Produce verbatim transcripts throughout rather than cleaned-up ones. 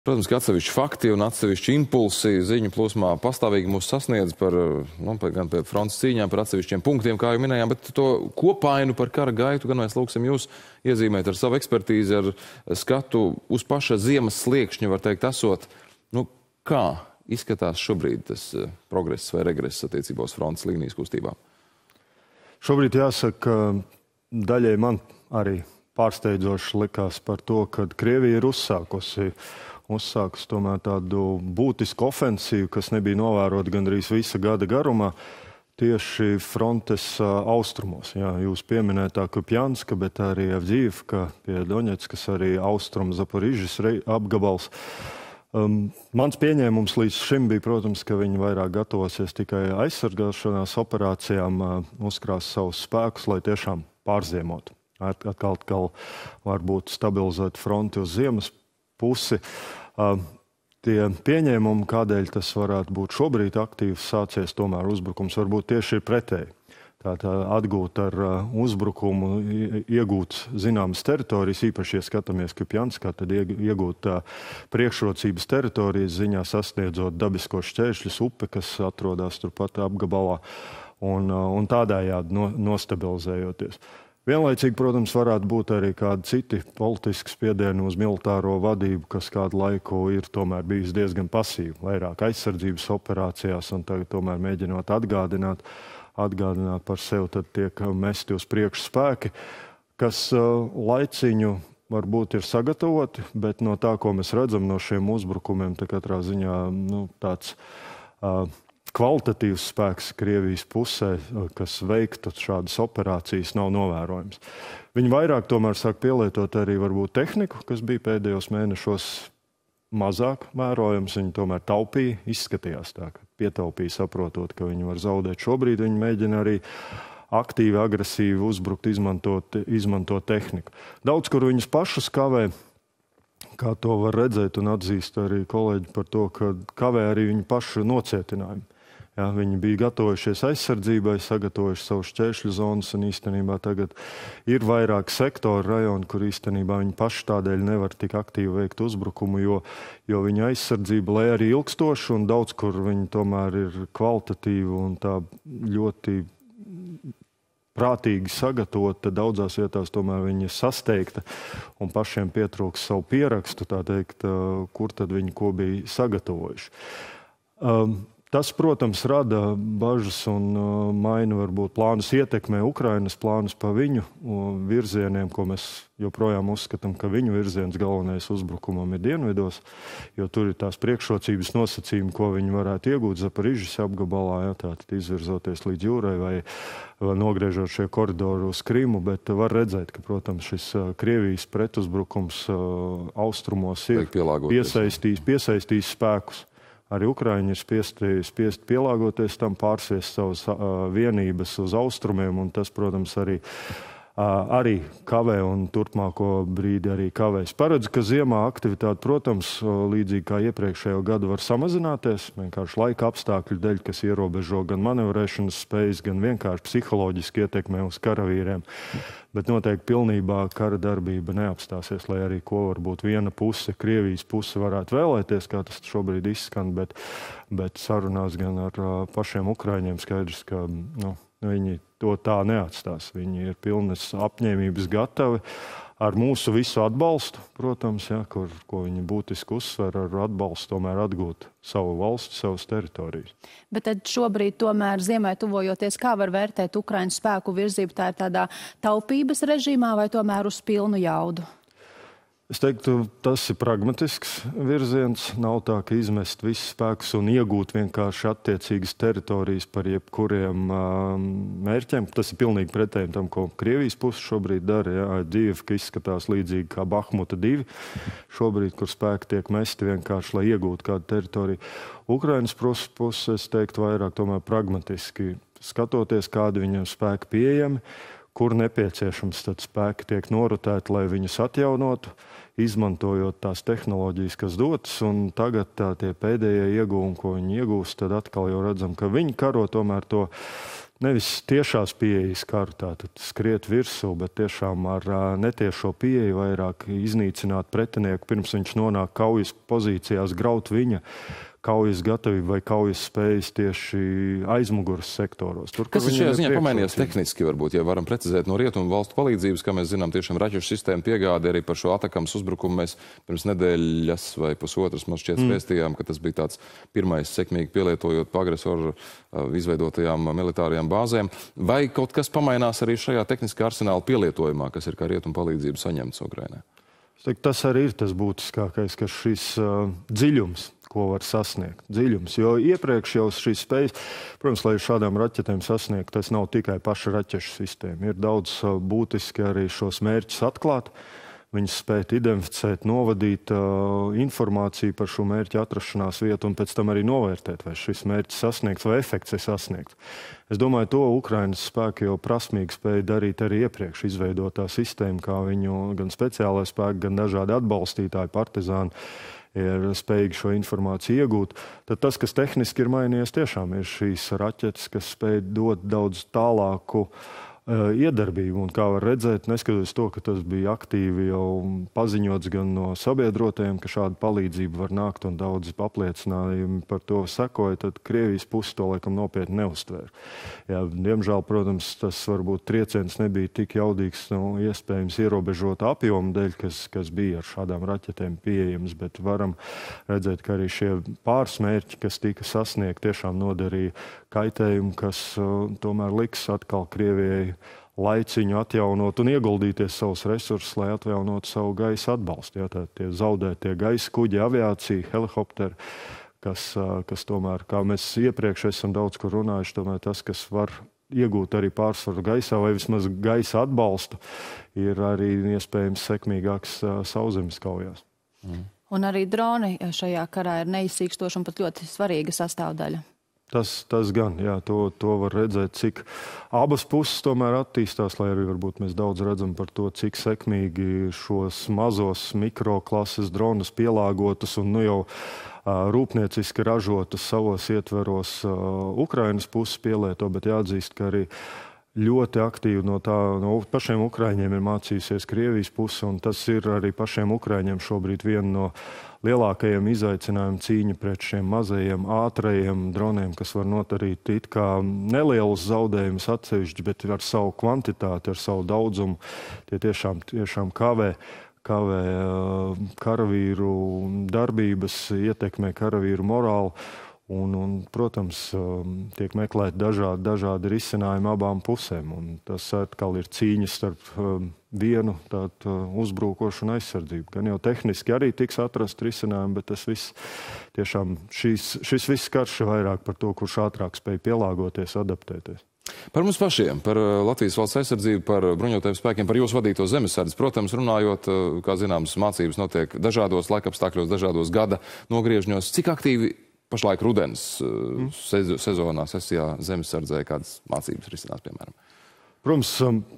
Protams, ka atsevišķi fakti un atsevišķi impulsi ziņu plūsmā pastāvīgi mūs sasniedz par, nu, gan pie frontes cīņām, par atsevišķiem punktiem, kā jau minējām, bet to kopainu par kara gaitu gan mēs lūksim jūs iezīmēt ar savu ekspertīzi, ar skatu uz paša ziemas sliekšņa, var teikt, esot. Nu, kā izskatās šobrīd tas progress vai regress attiecībā uz frontes līnijas kustībām? Šobrīd jāsaka, daļai man arī pārsteidzoši likās par to, kad Krievija ir uzsākusi uzsākus tomēr tādu būtisku ofensīvu, kas nebija novērota gandrīz visa gada garumā, tieši frontes austrumos. Jā, jūs pieminētā Kupjanska, bet arī Avdijivka pie Doņetskas, arī austrumu Zaporižas apgabals. Um, mans pieņēmums līdz šim bija, protams, ka viņi vairāk gatavosies tikai aizsargāšanās operācijām, uh, uzkrās savus spēkus, lai tiešām pārziemotu. Atkal, atkal varbūt stabilizēt fronti uz ziemas pusi. Uh, tie pieņēmumi, kādēļ tas varētu būt šobrīd aktīvs sācies, tomēr uzbrukums varbūt tieši ir pretēji. Tātad atgūt ar uh, uzbrukumu, iegūt zināmas teritorijas, īpaši, ja skatāmies Kupjanskā, tad iegūt uh, priekšrocības teritorijas ziņā, sasniedzot dabiskos šķēršļus, upe, kas atrodas turpat apgabalā, un, uh, un tādējādi no, nostabilizējoties. Vienlaicīgi, protams, varētu būt arī kādi citi politiski spiedieni uz militāro vadību, kas kādu laiku ir tomēr bijis diezgan pasīvi, vairāk aizsardzības operācijās, un tagad tomēr mēģinot atgādināt, atgādināt par sevi, tad tiek mesti uz priekšu spēki, kas uh, laiciņu varbūt ir sagatavoti, bet no tā, ko mēs redzam no šiem uzbrukumiem, tā katrā ziņā nu, tāds uh, kvalitatīvs spēks Krievijas pusē, kas veiktu šādas operācijas, nav novērojams. Viņi vairāk tomēr sāk pielietot arī varbūt tehniku, kas bija pēdējos mēnešos mazāk vērojams. Viņi tomēr taupīja, izskatījās tā, ka pietaupīja, saprotot, ka viņi var zaudēt. Šobrīd viņi mēģina arī aktīvi, agresīvi uzbrukt, izmantot, izmantot tehniku. Daudz, kur viņus pašus kavē, kā to var redzēt un atzīst arī kolēģi par to, ka kavē arī viņu pašu nocietinājumu. Jā, viņi bija gatavojušies aizsardzībai, sagatavojuši savu šķēršļu zonas, un īstenībā tagad ir vairāk sektoru rajonu, kur īstenībā viņi paši tādēļ nevar tik aktīvi veikt uzbrukumu, jo, jo viņa aizsardzība, lai arī ilgstoša, un daudz, kur viņi tomēr ir kvalitatīvi un tā ļoti prātīgi sagatavota, daudzās vietās tomēr viņi ir sasteigta, un pašiem pietrūks savu pierakstu, tā teikt, kur tad viņi ko bija sagatavojuši. Um, Tas, protams, rada bažas un uh, maina varbūt plānus, ietekmē Ukrainas plānus pa viņu uh, virzieniem, ko mēs joprojām uzskatām, ka viņu virziens galvenais uzbrukumam ir dienvidos, jo tur ir tās priekšrocības nosacījumi, ko viņi varētu iegūt Zaporižas apgabalā, jā, tātad izvirzoties līdz jūrai vai, vai nogriežot šie koridoru uz Krimu, bet var redzēt, ka, protams, šis uh, Krievijas pretuzbrukums uh, austrumos ir piesaistījis, piesaistījis spēkus. Arī Ukraiņi ir spiesti, spiesti pielāgoties tam, pārsviest savas uh, vienības uz austrumiem, un tas, protams, arī, uh, arī kavē un turpmāko brīdi arī kavēs. Paredzu, ka ziemā aktivitāte, protams, līdzīgi kā iepriekšējo gadu, var samazināties, vienkārši laika apstākļu dēļ, kas ierobežo gan manevrēšanas spējas, gan vienkārši psiholoģiski ietekmē uz karavīriem. Bet noteikti pilnībā kara darbība neapstāsies, lai arī ko varbūt viena puse, Krievijas puse varētu vēlēties, kā tas šobrīd izskan, bet, bet sarunās gan ar uh, pašiem Ukraiņiem skaidrs, ka nu, viņi to tā neatstās. Viņi ir pilnas apņēmības gatavi ar mūsu visu atbalstu, protams, ja, kur, ko viņi būtiski uzsver, ar atbalstu tomēr atgūt savu valsti, savas teritorijas. Bet tad šobrīd tomēr ziemai tuvojoties, kā var vērtēt Ukraiņu spēku virzību? Tā ir tādā taupības režīmā vai tomēr uz pilnu jaudu? Es teiktu, tas ir pragmatisks virziens. Nav tā, ka izmest visus spēkus un iegūt vienkārši attiecīgas teritorijas par jebkuriem um, mērķiem. Tas ir pilnīgi pretēji tam, ko Krievijas puse šobrīd dara. Ja? Avdijivka izskatās līdzīgi kā Bahmuta divi šobrīd, kur spēki tiek mesti vienkārši, lai iegūtu kādu teritoriju. Ukrainas puse, es teiktu, vairāk tomēr pragmatiski skatoties, kādi viņam spēki pieejami, kur nepieciešams tad spēki tiek norotēti, lai viņus atjaunotu, izmantojot tās tehnoloģijas, kas dotas, un tagad tā tie pēdējie iegūmi, ko viņi iegūst, tad atkal jau redzam, ka viņi karo tomēr to nevis tiešās pieejas karu, tātad skriet virsū, bet tiešām ar netiešo pieeju vairāk iznīcināt pretinieku, pirms viņš nonāk kaujas pozīcijās, graut viņa kaujas gatavību vai kaujas spējas tieši aizmuguras sektoros. Tur, kas ir šajā ziņā pamainījies tehniski, varbūt, ja varam precizēt no rietumu valstu palīdzības, kā mēs zinām, tiešām raķešu sistēmu piegādi arī par šo Atakams uzbrukumu mēs pirms nedēļas vai pusotras man šķiet spēstījām, ka tas bija tāds pirmais sekmīgi pielietojot pa agresoru izveidotajām militārajām bāzēm. Vai kaut kas pamainās arī šajā tehniskā arsenāla pielietojumā, kas ir kā rietumu palīdzību saņemts Ukrainai? Tas arī ir tas būtiskākais, ka šis uh, dziļums, ko var sasniegt, dziļums, jo iepriekš jau šīs spējas, protams, lai šādām raķetēm sasniegt, tas nav tikai paša raķešu sistēma. Ir daudz uh, būtiski arī šos mērķus atklāt, viņus spēt identificēt, novadīt uh, informāciju par šo mērķu atrašanās vietu un pēc tam arī novērtēt, vai šis mērķis sasniegts vai efekts ir sasniegts. Es domāju, to Ukrainas spēki jau prasmīgi spēja darīt arī iepriekš izveidotā sistēma, kā viņu gan speciālai spēki, gan dažādi atbalstītāji, partizāni ir spējīgi šo informāciju iegūt. Tad tas, kas tehniski ir mainījies, tiešām ir šīs raķetes, kas spēj dot daudz tālāku uh, iedarbību. Un kā var redzēt, neskatoties to, ka tas bija aktīvi jau paziņots gan no sabiedrotajiem, ka šāda palīdzība var nākt un daudz apliecinājumi par to sekoja, tad Krievijas pusi to laikam nopietni neuztvēra. Jā, diemžēl, protams, tas varbūt trieciens nebija tik jaudīgs, nu, iespējams ierobežota apjoma dēļ, kas, kas bija ar šādām raķetēm pieejams, bet varam redzēt, ka arī šie pāris mērķi, kas tika sasniegti, tiešām nodarīja kaitējumu, kas uh, tomēr liks atkal Krievijai laiciņu atjaunot un ieguldīties savus resursus, lai atjaunotu savu gaisa atbalstu. Jā, tā tie zaudētie gaisa kuģi, aviācija, helikopteri, kas, kas tomēr, kā mēs iepriekš esam daudz kur runājuši, tomēr tas, kas var iegūt arī pārsvaru gaisā vai vismaz gaisa atbalstu, ir arī iespējams sekmīgāks sauszemes kaujās. Mm. Un arī droni šajā karā ir neizsīkstoši un pat ļoti svarīga sastāvdaļa. Tas, tas gan, jā, to, to var redzēt, cik abas puses tomēr attīstās, lai arī varbūt mēs daudz redzam par to, cik sekmīgi šos mazos mikroklases dronus pielāgotus un nu jau uh, rūpnieciski ražotus savos ietveros uh, Ukrainas puses pielieto, bet jāatzīst, ka arī ļoti aktīvi no tā, no pašiem Ukraiņiem ir mācījusies Krievijas puse, un tas ir arī pašiem Ukraiņiem šobrīd viena no lielākajiem izaicinājumiem cīņa pret šiem mazajiem, ātrajiem droniem, kas var notarīt it kā nelielus zaudējumus atsevišķi, bet ar savu kvantitāti, ar savu daudzumu, tie tiešām, tiešām kavē, kavē karavīru darbības, ietekmē karavīru morālu. Un, un, protams, tiek meklēti dažādi, dažādi risinājumi abām pusēm. Un tas atkal ir cīņas starp vienu tādu uzbrukošu un aizsardzību. Gan jau tehniski arī tiks atrast risinājumi, bet tas viss, tiešām šis, šis viss karš ir vairāk par to, kurš ātrāk spēj pielāgoties, adaptēties. Par mums pašiem, par Latvijas valsts aizsardzību, par bruņotajiem spēkiem, par jūsu vadīto zemesardzi. Protams, runājot, kā zināms, mācības notiek dažādos laikapstākļos, dažādos gada nogriežņos. Cik aktīvi pašlaik rudens sezonā, sesijā zemesardzē kādas mācības risinās, piemēram? Protams,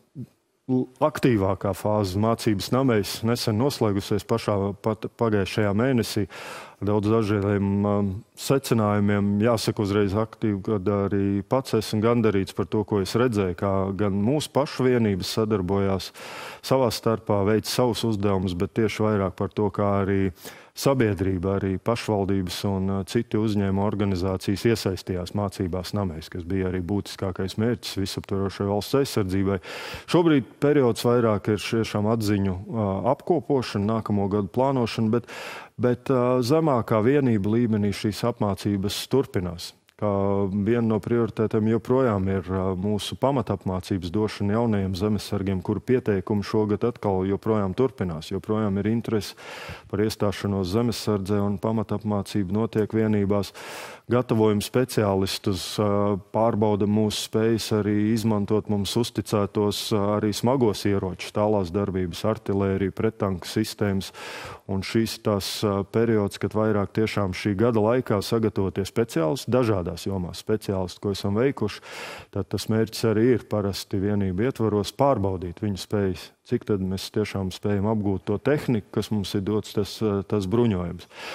aktīvākā fāze mācības namēs nesen noslēgusies pašā pat pagājušajā mēnesī. Daudz dažādiem um, secinājumiem jāsaka uzreiz aktīvi, kad arī pats esmu gandarīts par to, ko es redzēju, kā gan mūsu pašu vienības sadarbojās savā starpā, veic savus uzdevumus, bet tieši vairāk par to, kā arī sabiedrība, arī pašvaldības un citi uzņēmuma organizācijas iesaistījās mācībās namēs, kas bija arī būtiskākais mērķis visaptvarošai valsts aizsardzībai. Šobrīd periods vairāk ir šiešām atziņu apkopošana, nākamo gadu plānošana, bet, bet zemākā vienība līmenī šīs apmācības turpinās. Kā viena no prioritētēm joprojām ir mūsu pamatapmācības došana jaunajiem zemesargiem, kuru pieteikumi šogad atkal joprojām turpinās. Joprojām ir interese par iestāšanos zemesardzē un pamatapmācība notiek vienībās. Gatavojam speciālistus, pārbauda mūsu spējas arī izmantot mums uzticētos arī smagos ieročus, tālās darbības, artilēriju, prettanku sistēmas. Un šis tās periods, kad vairāk tiešām šī gada laikā sagatavoties speciālisti, dažādās jomās speciālisti, ko esam veikuši, tad tas mērķis arī ir parasti vienību ietvaros pārbaudīt viņu spējas. Cik tad mēs tiešām spējam apgūt to tehniku, kas mums ir dots tas, tas bruņojums.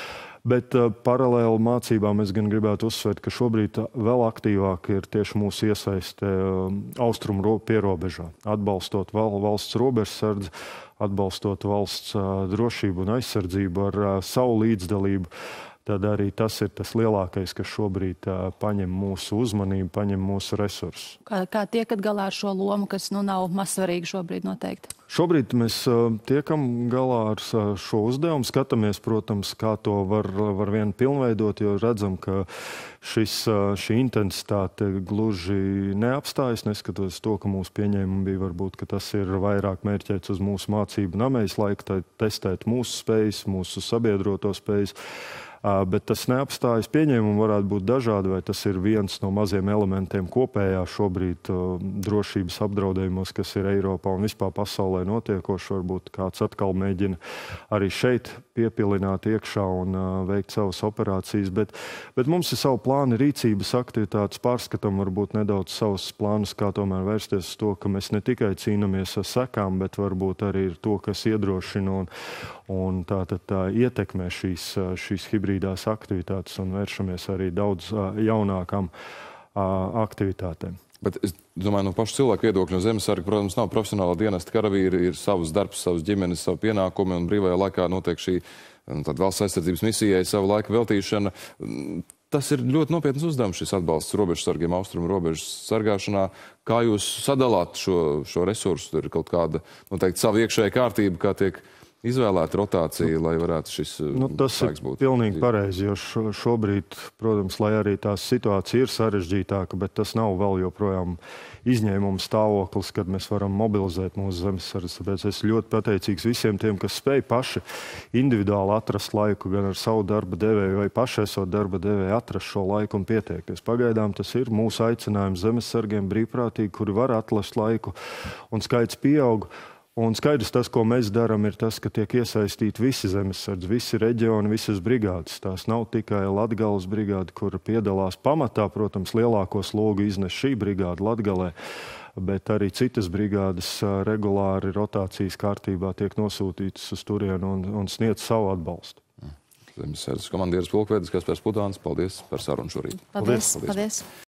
Bet uh, paralēli mācībām es gan gribētu uzsvērt, ka šobrīd vēl aktīvāk ir tieši mūsu iesaiste uh, austrumu pierobežā, atbalstot val, valsts robežsardzi, atbalstot valsts uh, drošību un aizsardzību ar uh, savu līdzdalību. Tad arī tas ir tas lielākais, kas šobrīd uh, paņem mūsu uzmanību, paņem mūsu resursus. Kā, kā tiekat galā ar šo lomu, kas nu nav mazsvarīgi šobrīd noteikti? Šobrīd mēs uh, tiekam galā ar uh, šo uzdevumu. Skatāmies, protams, kā to var, var vien pilnveidot, jo redzam, ka šis, uh, šī intensitāte gluži neapstājas, neskatoties to, ka mūsu pieņēmumi bija varbūt, ka tas ir vairāk mērķēts uz mūsu mācību namejas laiku, testēt mūsu spējas, mūsu sabiedroto spējas. Uh, bet tas neapstājas. Pieņēmumi varētu būt dažādi, vai tas ir viens no maziem elementiem kopējā šobrīd uh, drošības apdraudējumos, kas ir Eiropā un vispār pasaulē notiekoši. Varbūt kāds atkal mēģina arī šeit piepilināt iekšā un uh, veikt savas operācijas. Bet, bet mums ir savu plānu, rīcības aktivitātes, pārskatām varbūt nedaudz savus plānus, kā tomēr vērsties uz to, ka mēs ne tikai cīnāmies ar sekām, bet varbūt arī ir to, kas iedrošina un, un tā, tā, tā ietekmē šīs, šīs hibrīdās aktivitātes un vēršamies arī daudz jaunākām aktivitātēm. Bet es domāju, no pašu cilvēku viedokļa, no zemesarga, protams, nav profesionāla dienesta karavīri, ir savs darbs, savas ģimenes, savu pienākumi, un brīvajā laikā notiek šī tad valsts aizsardzības misijai savu laiku veltīšana. Tas ir ļoti nopietns uzdevums, šis atbalsts robežsargiem, austrumu robežas sargāšanā. Kā jūs sadalāt šo, šo resursu? Tur ir kaut kāda, noteikti, sava iekšēja kārtība, kā tiek izvēlēta rotācija, lai varētu šis nu, tas spēks būt. Tas ir pilnīgi pareizi, jo šo, šobrīd, protams, lai arī tā situācija ir sarežģītāka, bet tas nav vēl joprojām izņēmuma stāvoklis, kad mēs varam mobilizēt mūsu zemesardzes. Tāpēc es ļoti pateicīgs visiem tiem, kas spēj paši individuāli atrast laiku, gan ar savu darba devēju vai paši esot darba devēju atrast šo laiku un pieteikties. Pagaidām tas ir mūsu aicinājums zemesargiem brīvprātīgi, kuri var atrast laiku, un skaits pieaug. Un skaidrs tas, ko mēs darām, ir tas, ka tiek iesaistīti visi zemesardzi, visi reģioni, visas brigādes. Tās nav tikai Latgales brigāde, kura piedalās pamatā, protams, lielāko slogu iznes šī brigāde Latgalē, bet arī citas brigādes regulāri rotācijas kārtībā tiek nosūtītas uz turienu un, un sniedz savu atbalstu. Zemesardzes komandieris pulkvedis Kaspars Putāns, paldies par sarunu šorīt. Paldies. paldies. paldies.